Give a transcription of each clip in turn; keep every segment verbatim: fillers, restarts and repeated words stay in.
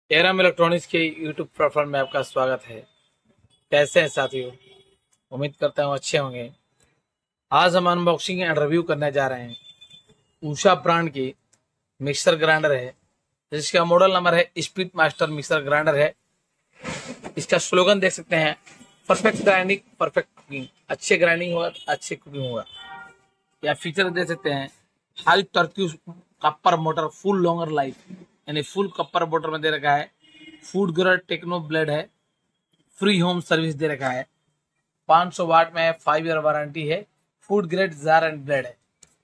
एरम electronics के YouTube platform में आपका स्वागत है। कैसे हैं साथियों? उम्मीद करता हूँ अच्छे होंगे। आज हम अनबॉक्सिंग एंड रिव्यू करने जा रहे हैं उषा ब्रांड की मिक्सर ग्राइंडर है, जिसका मॉडल नंबर है स्पीड मास्टर मिक्सर ग्राइंडर है। इसका स्लोगन देख सकते हैं, परफेक्ट ग्राइंडिंग परफेक्ट कुकिंग। अच्छे ग्राइंडिंग होगा, अच्छे कुकिंग होगा। या फीचर देख सकते हैं, high torque copper motor, full longer life, यानी फुल कपर मोटर में दे रखा है। फूड ग्रेड टेक्नो ब्लेड है, फ्री होम सर्विस दे रखा है। पाँच सौ वाट में है, फाइव ईयर वारंटी है। Food grade jar and blade है।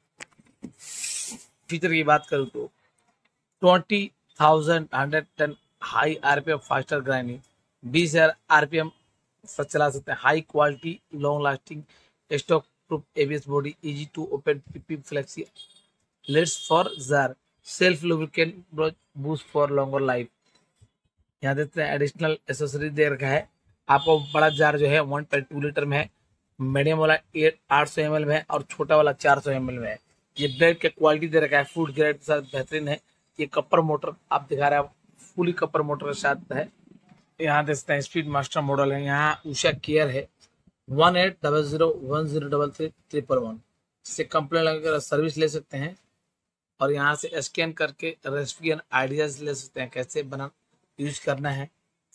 फीचर की बात करूँ तो twenty thousand hundred ten high RPM faster grinding, बीस हजार आरपीएम पर चला सकते हैं। High quality long lasting stock proof ABS body, easy to open, PP flexi lids for jar, self lubricant boost for longer life. यहाँ देखते हैं additional accessory दे रखा है आपको। बड़ा जार जो है वन पॉइंट टू लीटर में है, मीडियम वाला एट आठ सौ एम एल में है और छोटा वाला चार सौ एम एल में है। ये ब्लेड का क्वालिटी दे रखा है, फूड ग्रेड के साथ बेहतरीन है। ये कपर मोटर आप दिखा रहे हैं, फुली कपर मोटर के साथ है। यहाँ देख सकते हैं स्पीड मास्टर मॉडल है। यहाँ उषा केयर है, one eight double zero one zero double three triple one. इससे कंप्लेन लगाकर सर्विस ले सकते हैं और यहाँ से स्कैन करके रेसिपी एंड आइडियाज ले सकते हैं कैसे बना यूज करना है।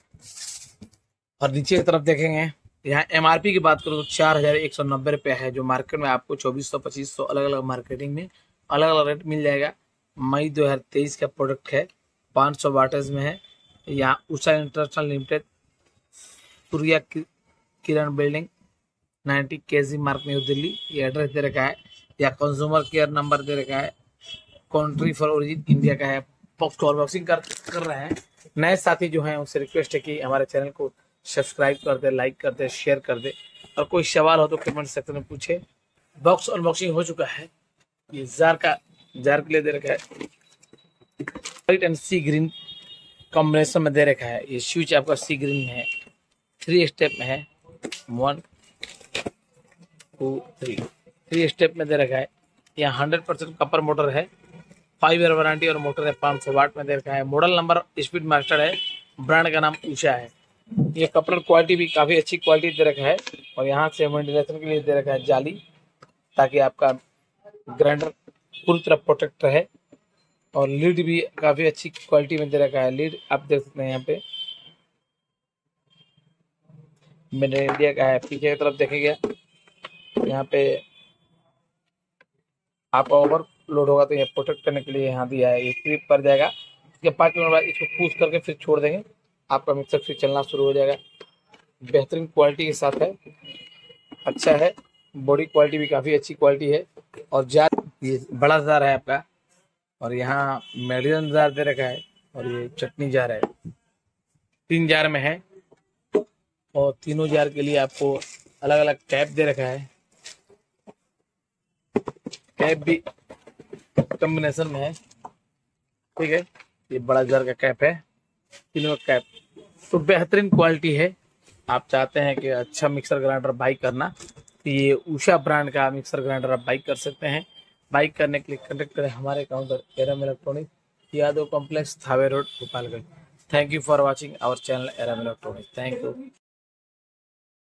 और नीचे की तरफ देखेंगे, यहाँ एमआरपी की बात करूँ तो चार हजार एक सौ नब्बे रुपये है, जो मार्केट में आपको चौबीस सौ पच्चीस सौ अलग अलग मार्केटिंग में अलग अलग रेट मिल जाएगा। मई दो हजार तेईस का प्रोडक्ट है, पाँच सौ वाटेज में है। यहाँ Usha international limited, Surya Kiran building, ninety K G mark, new Delhi. ये एड्रेस दे रखा है। या कंज्यूमर केयर नंबर दे रखा है। कंट्री फॉर ओरिजिन इंडिया का है। बॉक्स को अनबॉक्सिंग कर कर रहे हैं। नए साथी जो हैं उनसे रिक्वेस्ट है कि हमारे चैनल को सब्सक्राइब कर दे, लाइक कर दे, शेयर कर दे, और कोई सवाल हो तो कमेंट सेक्शन में पूछे। बॉक्स अनबॉक्सिंग हो चुका है। ये जार का जार के लिए दे रखा है, white and sea green combination में दे रखा है। ये स्विच आपका सी ग्रीन है, थ्री स्टेप में है, one two three three step में दे रखा है। यहाँ हंड्रेड परसेंट कपर मोटर है, फाइव ईयर वारंटी और मोटर है पाँच सौ वाट में दे रखा है। मॉडल नंबर स्पीड मास्टर है, ब्रांड का नाम उषा है। ये कपड़ा क्वालिटी भी काफ़ी अच्छी क्वालिटी दे रखा है। और यहाँ से वेंटिलेशन के लिए दे रखा है जाली, ताकि आपका ग्राइंडर पूरी तरह प्रोटेक्ट रहे। और लीड भी काफ़ी अच्छी क्वालिटी में दे रखा है। लीड आप देख सकते हैं यहाँ पे मेड इन इंडिया का है। पीछे की तरफ देखेंगे, यहाँ पे आपका ओवर लोड होगा तो ये प्रोटेक्ट करने के लिए यहाँ दिया है। ये क्लिप कर जाएगा, इसके पाँच मिनट बाद इसको पुश करके फिर छोड़ देंगे, आपका मिक्सर फिर चलना शुरू हो जाएगा। बेहतरीन क्वालिटी के साथ है, अच्छा है। बॉडी क्वालिटी भी काफ़ी अच्छी क्वालिटी है। और जार ये बड़ा जार है आपका, और यहाँ मीडियम जार दे रखा है, और ये चटनी जार है। तीन जार में है, और तीनों जार के लिए आपको अलग अलग कैप दे रखा है। कैप भी कॉम्बिनेशन में है, ठीक है। ये बड़ा जार का कैप है, तीनों का कैप तो बेहतरीन क्वालिटी है। आप चाहते हैं कि अच्छा मिक्सर ग्राइंडर बाई करना, तो ये उषा ब्रांड का मिक्सर ग्राइंडर आप बाई कर सकते हैं। बाई करने के लिए कॉन्टेक्ट करें हमारे counter Eram electronics, Yadav complex, Thawe road, Gopalganj. Thank you for watching our channel Eram electronics. Thank you.